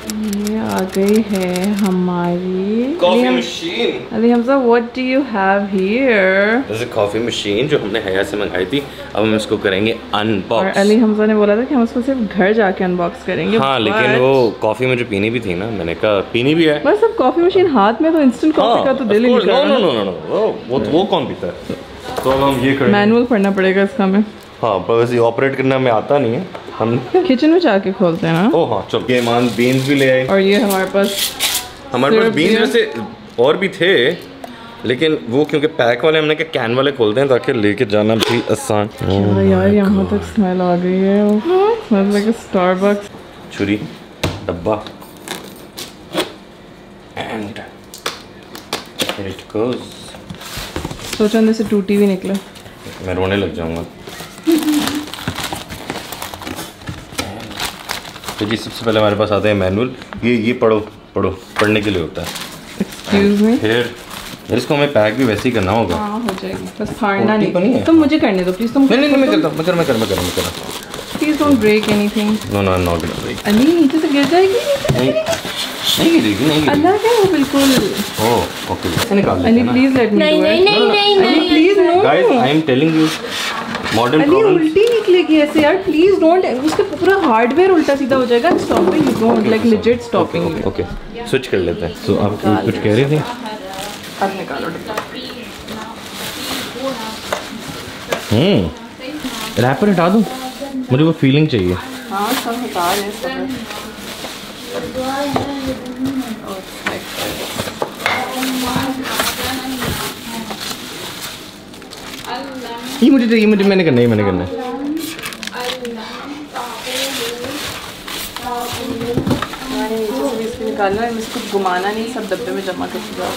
ये आ गई है हमारी coffee machine. Ali Hamza, what do you have here? This is coffee machine जो हमने हया से मंगाई थी। अब हम इसको करेंगे अनबॉक्स। और अली हमजा ने बोला था कि हम उसको सिर्फ घर जाके अनबॉक्स करेंगे। हाँ, लेकिन वो कॉफी मुझे पीनी भी थी ना, मैंने कहा पीनी भी है। बस अब कॉफी मशीन हाथ में तो इंस्टेंट कॉफी का तो दिल ही निकल रहा है। नो, वो कौन पीता है? तो अब हम ये करेंगे। मैनुअल पढ़ना पड़ेगा इसका हमें। हाँ, पर वैसे ऑपरेट करना हमें आता नहीं है। हम किचन में जाके खोलते हैं ना। ओह हाँ, चलो। ये मान बीन्स भी ले आए। और ये हमारे पास बीन्स वैसे और भी थे, लेकिन वो क्योंकि पैक वाले हमने कहा कैन वाले खोलते हैं ताकि लेके जाना भी आसान। यार यहाँ तक स्मेल आ गई है। Smell like Starbucks. छुरी, डब्बा, एंड हियर इट गोज़। सोचा अंदर से टूटी भी निकले। मैं रोने लग जाऊंगा। तो जी सबसे पहले हमारे पास आता है मैनुअल। ये पढ़ो पढ़ने के लिए होता है। Excuse me. फिर इसको हमें पैक भी वैसे ही करना होगा। हाँ हो जाएगी, बस फाड़ना नहीं है। तुम मुझे करने दो प्लीज। तुम नहीं मैं करता हूँ। Please don't break anything. No I am not gonna break. Ali नीचे से गिर जाएगी। नहीं गिरेगी। अल्लाह क्या वो बिल्कुल। ओह ओके, ऐसे निकाल लेते हैं। Ali please let me do it. नहीं please no guys, I am telling you modern Ali problem. उल्टी निकलेगी ऐसे यार, प्लीज डोंट। उसका पूरा हार्डवेयर उल्टा सीधा हो जाएगा। Stopping you don't like legit stopping. Okay switch कर लेते हैं। तो आप कुछ कह रहे थे? अब निकालो रैपर हटा दूं? मुझे वो फीलिंग चाहिए। हाँ सब हटा दे सब। ये मुझे चाहिए, मैंने करना है। निकालना है, इसको घुमाना नहीं, सब डब्बे में जमा करके जाओ।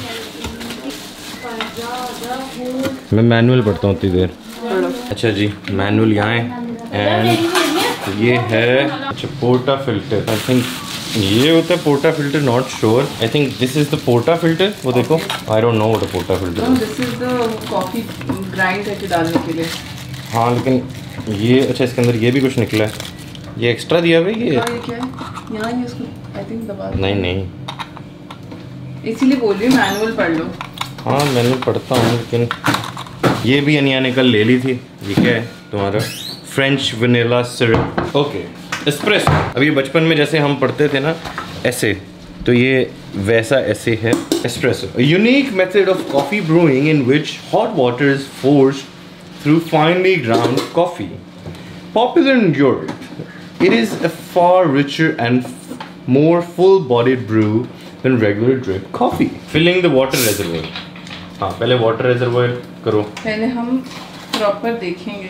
मैं मैनुअल पढ़ता हूँ उतनी देर। पढ़ो। अच्छा जी, मैनुअल यहाँ है एंड ये है अच्छा पोर्टा फिल्टर। आई थिंक ये होता है portafilter, not sure. I think this is the portafilter. वो देखो, I don't know what a portafilter is. This is the coffee grind करके डालने के लिए। हाँ लेकिन ये अच्छा, इसके अंदर ये भी कुछ निकला है। ये एक्स्ट्रा दिया हुआ है। ये क्या है यहाँ? ये इसको आई थिंक दबा। नहीं, इसीलिए बोल रही हूँ मैनुअल पढ़ लो। हाँ मैनुअल पढ़ता हूँ, लेकिन ये भी अनिया ने कल ले ली थी। ये क्या है तुम्हारा? French vanilla syrup. Okay, espresso. अब ये बचपन में जैसे हम पढ़ते थे ना ऐसे, तो ये वैसा ऐसे है। Espresso, unique method of coffee brewing in which hot water is forced through finely ground coffee. Popular in Europe, it is a far richer and more full-bodied brew than regular drip coffee. Filling the water reservoir. हाँ, पहले water reservoir करो। पहले हम proper देखेंगे।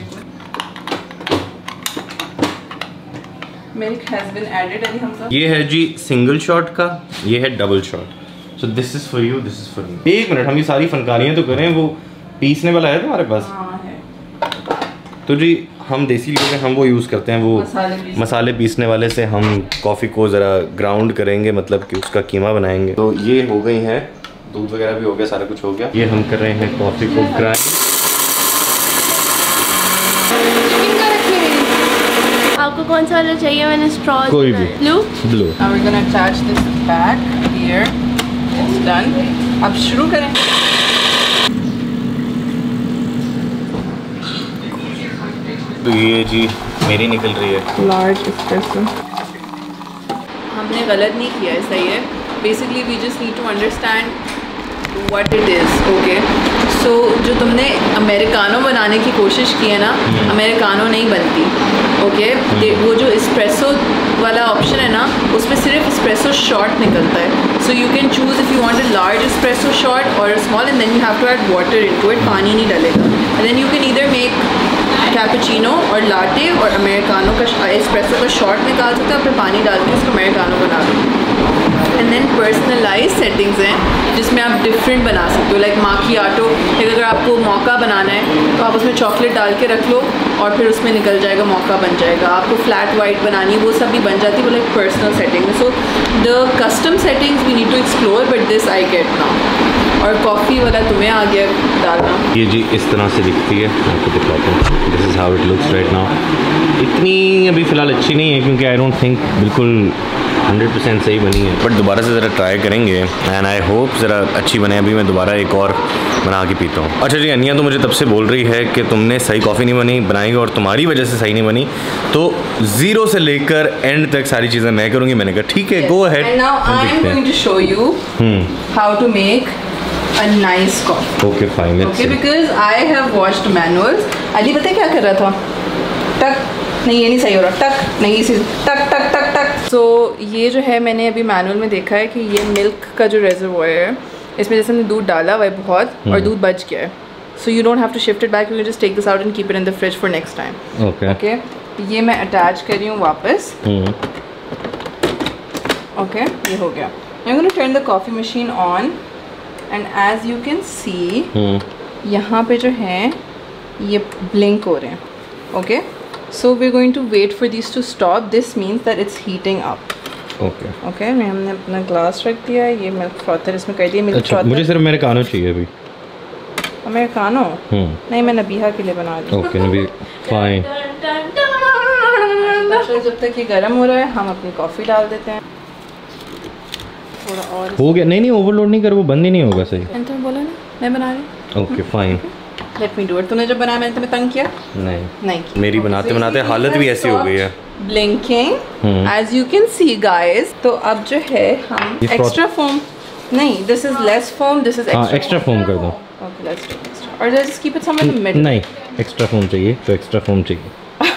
Milk has been added। अभी हम सब ये है जी सिंगल शॉट का, ये है double shot. So this is for you, this is for me। एक मिनट, हम ये सारी फनकारियाँ तो करें। वो पीसने वाला है तुम्हारे पास? हाँ है। तो जी हम देसी लोग हैं, हम वो यूज़ करते हैं। वो मसाले पीसने वाले से हम कॉफ़ी को ज़रा ग्राउंड करेंगे, मतलब कि उसका कीमा बनाएंगे। तो ये हो गई है, दूध वगैरह भी हो गया, सारा कुछ हो गया। ये हम कर रहे हैं कॉफ़ी को ग्राइंड। आपको कौन सा वाला चाहिए? मैंने स्ट्रॉ। कोई भी। Blue. Now we're gonna attach this back here. It's done। अब शुरू करें। तो ये जी मेरी निकल रही है लार्ज एस्प्रेसो। हमने गलत नहीं किया है, सही है। Basically we just need to understand what it is. Okay, so जो तुमने अमेरिकानो बनाने की कोशिश की है ना, अमेरिकानो नहीं बनती। ओके, वो जो एस्प्रेसो वाला ऑप्शन है ना, उसमें सिर्फ एस्प्रेसो शॉट निकलता है। So you can choose if you want a large espresso shot और small, and then you have to add water into it. पानी नहीं डलेगा। And then you can either make cappuccino और लाटे और americano का espresso का shot निकाल सकते हो, फिर पानी डाल के उसको अमेरिकानो बना दो। एंड देन पर्सनलाइज सेटिंग्स हैं जिसमें आप डिफरेंट बना सकते हो, लाइक माकियाटो। अगर आपको मौका बनाना है तो आप उसमें चॉकलेट डाल के रख लो और फिर उसमें निकल जाएगा, मौका बन जाएगा। आपको फ्लैट वाइट बनानी है, वो सब भी बन जाती है, वो like personal setting. So the custom settings we need to explore, but this I get now. और कॉफ़ी वाला तुम्हें आ गया डालना। ये जी इस तरह से दिखती है, आपको दिखाता हूँ। This is how it looks right now. इतनी अभी फ़िलहाल अच्छी नहीं है क्योंकि आई डोंट थिंक बिल्कुल 100% सही बनी है, बट दोबारा से ज़रा ट्राई करेंगे एंड आई होप ज़रा अच्छी बने। अभी मैं दोबारा एक और बना के पीता हूँ। अच्छा जी, अनिया तो मुझे तब से बोल रही है कि तुमने सही कॉफ़ी नहीं बनाई और तुम्हारी वजह से सही नहीं बनी, तो ज़ीरो से लेकर एंड तक सारी चीज़ें मैं करूँगी। मैंने कहा ठीक है, go ahead. And now I am going to show you how to make a nice coffee. Okay, fine. Okay, because I have watched manuals. Ali पता है क्या कर रहा था? टक नहीं, ये नहीं सही हो रहा, टक नहीं, इसी टक टक टक टक। So ये जो है मैंने अभी मैनुअल में देखा है कि ये मिल्क का जो रेजर्वोयर है, इसमें जैसे हमने दूध डाला हुआ है बहुत और दूध बच गया है, so you don't have to shift it back. You can just take this out and keep it in the fridge for next time. Okay. Okay. ये मैं अटैच कर रही हूँ वापस. Okay, ये हो गया. I'm going to turn the coffee machine on. And as you can see, यहाँ पे जो है ये blink हो रहे हैं. Okay, so we're going to wait for these to stop. This means that it's heating up. Okay. Okay, मैं हमने अपना ग्लास रख दिया. ये मिल्क फ्रॉथर इसमें कर दिया. Milk frother. मुझे सिर्फ अमेरिकानो चाहिए अभी. अमेरिकानो? नहीं, मैं नबीहा के लिए बना रही हूँ. Okay, नबी, fine. जब तक ये गर्म हो रहा है, हम अपनी कॉफ़ी डाल देते हैं. थोड़ा और हो गया. नहीं ओवरलोड नहीं कर, वो बंद ही नहीं होगा सही. मैंने तुम्हें बोला ना, मैं बना रही हूँ. Okay fine, let me do it. तूने जब बनाया मैंने तुम्हें तंग किया? नहीं किया. मेरी बनाते बनाते हालत भी ऐसी हो गई है. Blinking as you can see guys. तो अब जो है हम एक्स्ट्रा फोम, नहीं this is less foam, this is extra foam कर दो. Okay, let's do extra. और just keep it somewhere in the middle. नहीं, एक्स्ट्रा फोम चाहिए तो एक्स्ट्रा फोम चाहिए.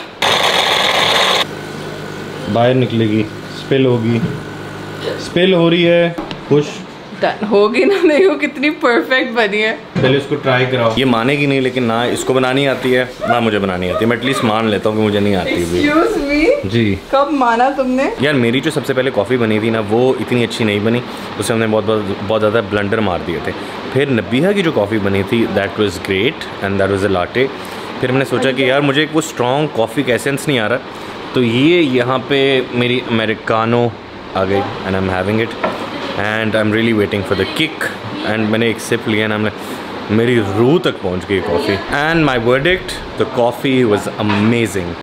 बाहर निकलेगी, स्पिल होगी, स्पिल हो रही है. खुश डन होगी ना. देखो कितनी परफेक्ट बनी है. पहले इसको ट्राई कराओ. ये मानेगी नहीं, लेकिन ना इसको बनानी आती है ना मुझे बनानी आती है. मैं एटलीस्ट मान लेता हूँ कि मुझे नहीं आती भी. एक्सक्यूज मी जी, कब माना तुमने? यार मेरी जो सबसे पहले कॉफ़ी बनी थी ना, वो इतनी अच्छी नहीं बनी. उससे हमने बहुत ज़्यादा ब्लंडर मार दिए थे. फिर नबीहा की जो कॉफ़ी बनी थी, that was great and that was a latte. फिर हमने सोचा कि यार मुझे वो स्ट्रॉन्ग कॉफ़ी का एसेंस नहीं आ रहा, तो ये यहाँ पे मेरी अमेरिकानो आ गई and I am having it and I am really waiting for the kick. And मैंने एक सिप लिया ना, मेरी रूह तक पहुँच गई coffee. And my verdict, the coffee was amazing.